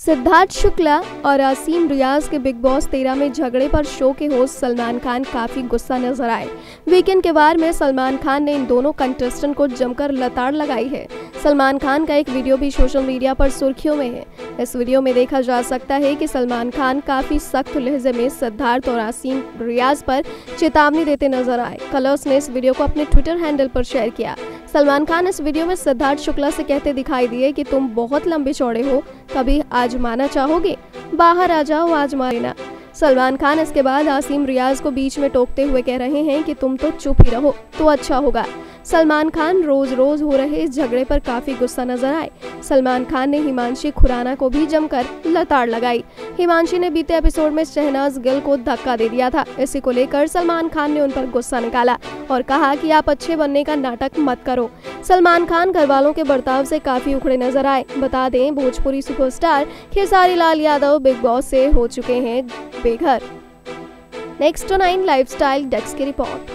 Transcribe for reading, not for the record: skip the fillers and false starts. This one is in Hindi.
सिद्धार्थ शुक्ला और आसिम रियाज के बिग बॉस 13 में झगड़े पर शो के होस्ट सलमान खान काफी गुस्सा नजर आए। वीकेंड के बार में सलमान खान ने इन दोनों कंटेस्टेंट को जमकर लताड़ लगाई है। सलमान खान का एक वीडियो भी सोशल मीडिया पर सुर्खियों में है। इस वीडियो में देखा जा सकता है कि सलमान खान काफी सख्त लहजे में सिद्धार्थ और आसिम रियाज पर चेतावनी देते नजर आए। कलर्स ने इस वीडियो को अपने ट्विटर हैंडल पर शेयर किया। सलमान खान इस वीडियो में सिद्धार्थ शुक्ला से कहते दिखाई दिए कि तुम बहुत लंबे चौड़े हो, कभी आजमाना चाहोगे? बाहर आ जाओ, आजमा लेना। सलमान खान इसके बाद आसिम रियाज को बीच में टोकते हुए कह रहे हैं कि तुम तो चुप ही रहो तो अच्छा होगा। सलमान खान रोज रोज हो रहे इस झगड़े पर काफी गुस्सा नजर आए। सलमान खान ने हिमांशी खुराना को भी जमकर लताड़ लगाई। हिमांशी ने बीते एपिसोड में शहनाज गिल को धक्का दे दिया था। इसी को लेकर सलमान खान ने उन पर गुस्सा निकाला और कहा कि आप अच्छे बनने का नाटक मत करो। सलमान खान घर वालों के बर्ताव से काफी उखड़े नजर आए। बता दें, Bhojpuri superstar Khesari Lal Yadav Bigg Boss से हो चुके हैं बेघर। नेक्स्ट 9 लाइफस्टाइल डेस्क की रिपोर्ट।